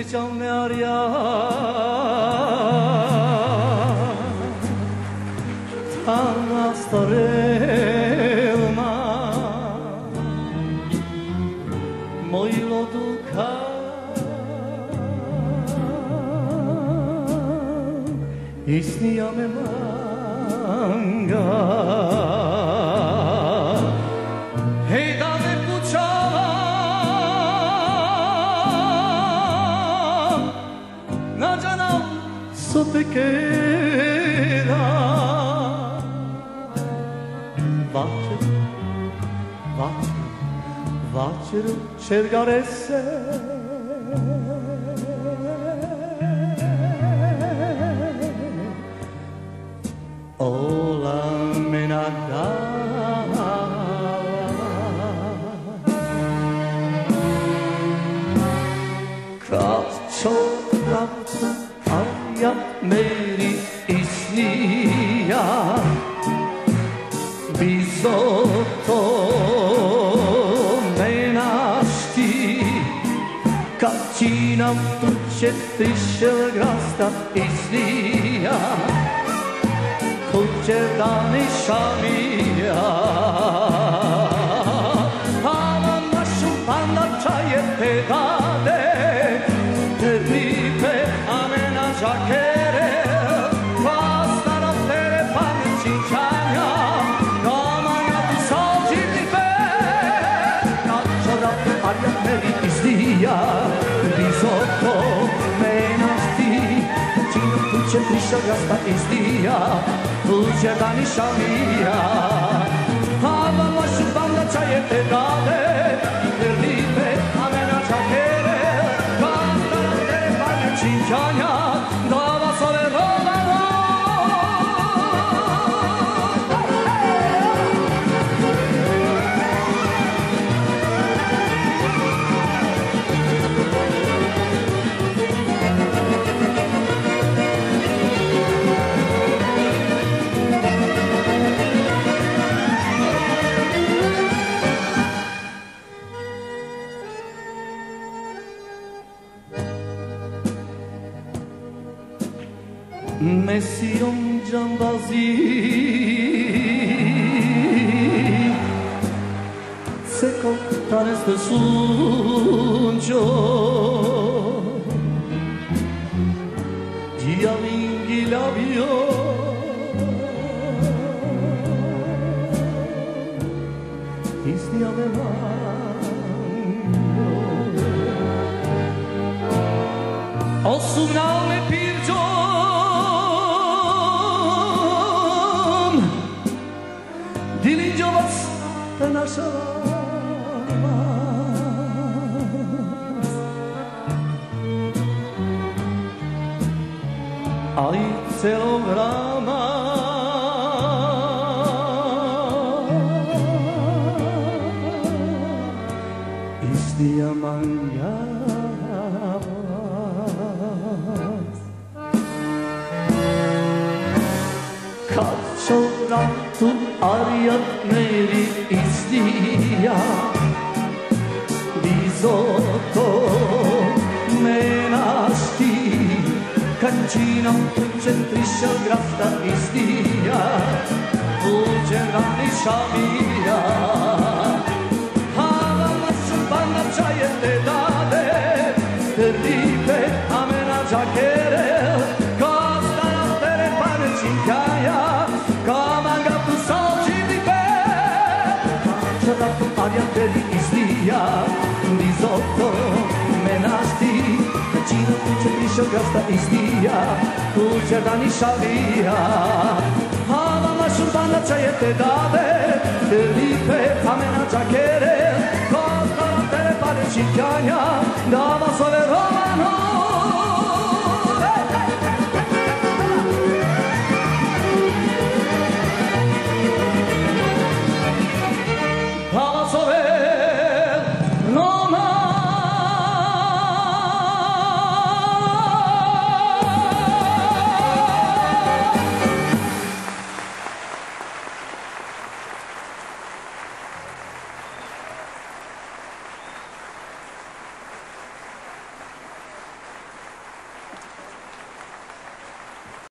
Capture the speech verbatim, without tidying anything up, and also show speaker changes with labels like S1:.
S1: Spričavne aria Tana starelma Mojlo duka Isnija me manga Hej da me pućavam Nađa nam sotekera Večer, večer, večer cercare se Ola mena dava Kad čovjek arja meri isnija Bisotto menasti Kacinam tu će trišel grasta isnija Kuće dani šamija Aman našu panda čaje te dade Te ripe amena žakere Pasta na tere pameći čanja Kamanja tu salđivipe Kača rate arja meri izdija Risotto menasti Kacinam tu će trišel grasta isnija Tuđe dani šamija Ava vašu panda čaje te dade Ripe amena žakere Pasta na tere pameći čanja Da vas ove romano Mesijom džambazi Seko tanes de sunjo Dialingi labio Istia me mango Osumnao me pirđo Dilinđovac ta naša vas A i celog rama Istija manja vas Kad čovjek tu arjat meri izdija Risotto menasti Kancinom tuđen trišel grasta izdija Tuđe rani šamija Hava mašu panda čaje te dade Ripe amena žakere Kosta na tere pamećinkaja Kamanga tu salđivipe Kača tu arja teri izdija Risotto menasti Kačino tuđe prišel grasta izdija Tuđe dani šalija Hava mašu panda čaje te dade Ripe amena žakere Kosta na tere pamećinkaja Da vas ove romano